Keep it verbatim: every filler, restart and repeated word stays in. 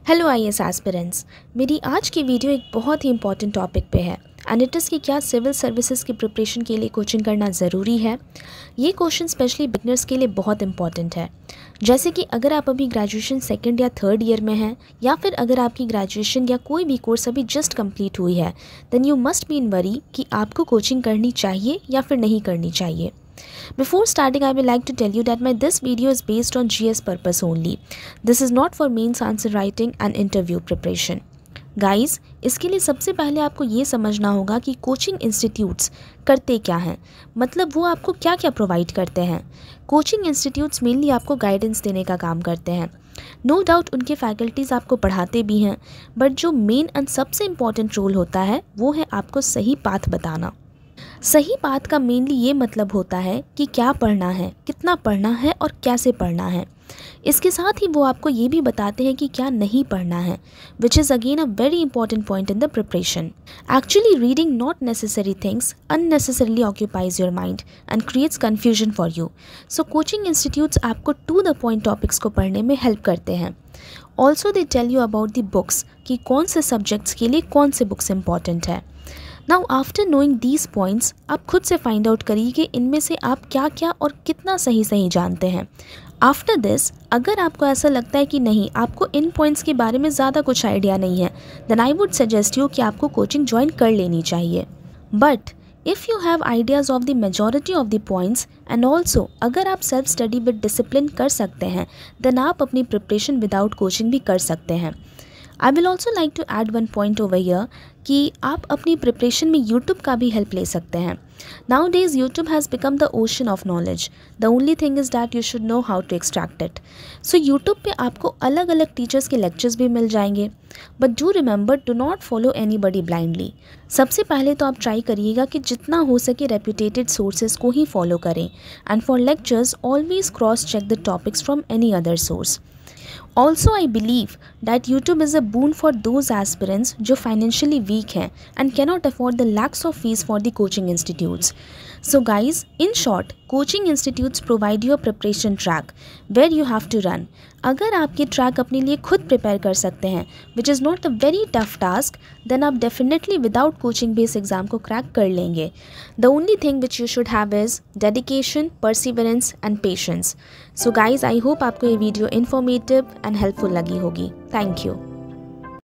Hello I S aspirants. मेरी आज की वीडियो एक बहुत ही इंपॉर्टेंट टॉपिक पे है एंड इट इज़ कि क्या सिविल सर्विसेज की प्रिपरेशन के लिए कोचिंग करना ज़रूरी है। ये क्वेश्चन स्पेशली बिगनर्स के लिए बहुत इंपॉर्टेंट है। जैसे कि अगर आप अभी ग्रेजुएशन सेकंड या थर्ड ईयर में हैं या फिर अगर आपकी ग्रेजुएशन या कोई भी कोर्स अभी जस्ट कंप्लीट हुई है, then you must be in worry कि आपको कोचिंग करनी चाहिए या फिर नहीं करनी चाहिए। Before starting, I would like to tell you that my this video is based on G S purpose only. This is not for mains answer writing and interview preparation. Guys, इसके लिए सबसे पहले आपको ये समझना होगा कि कोचिंग इंस्टीट्यूट्स करते क्या हैं, मतलब वो आपको क्या क्या प्रोवाइड करते हैं। कोचिंग इंस्टीट्यूट्स मेनली आपको गाइडेंस देने का काम करते हैं। नो डाउट उनके फैकल्टीज़ आपको पढ़ाते भी हैं, बट जो मेन एंड सबसे इम्पॉर्टेंट रोल होता है वो है आपको सही पाथ बताना। सही बात का मेनली ये मतलब होता है कि क्या पढ़ना है, कितना पढ़ना है और कैसे पढ़ना है। इसके साथ ही वो आपको ये भी बताते हैं कि क्या नहीं पढ़ना है, which is again a very important point in the preparation. Actually reading not necessary things unnecessarily occupies your mind and creates confusion for you. So coaching institutes आपको टू द पॉइंट टॉपिक्स को पढ़ने में help करते हैं। Also they tell you about the books कि कौन से subjects के लिए कौन से बुक्स इंपॉर्टेंट है। Now after knowing these points आप खुद से फाइंड आउट करिए कि इनमें से आप क्या क्या और कितना सही सही जानते हैं। आफ्टर दिस अगर आपको ऐसा लगता है कि नहीं, आपको इन पॉइंट्स के बारे में ज़्यादा कुछ आइडिया नहीं है, then I would suggest you कि आपको कोचिंग ज्वाइन कर लेनी चाहिए। But if you have ideas of the majority of the points and also अगर आप सेल्फ स्टडी विद डिसिप्लिन कर सकते हैं, देन आप अपनी प्रिपरेशन विदाउट कोचिंग भी कर सकते हैं। I will also like to add one point over here कि आप अपनी प्रिपरेशन में यूट्यूब का भी हेल्प ले सकते हैं। Nowadays YouTube has become the ocean of knowledge. The only thing is that you should know how to extract it. So YouTube पे आपको अलग अलग टीचर्स के लेक्चर्स भी मिल जाएंगे, but do remember do not follow anybody blindly. सबसे पहले तो आप ट्राई करिएगा कि जितना हो सके रेप्यूटेटेड सोर्सेज को ही फॉलो करें and for lectures always cross check the topics from any other source. Also, I believe that YouTube is a boon for those aspirants जो financially weak हैं and cannot afford the lakhs of fees for the coaching institutes. So guys, in short, coaching institutes provide you a preparation track where you have to run. अगर आप ये track अपने लिए खुद prepare कर सकते हैं, which is not a very tough task, then आप definitely without coaching based exam को क्रैक कर लेंगे. The only thing which you should have is dedication, perseverance and patience. So guys, I hope आपको ये video informative and helpful लगी होगी. Thank you.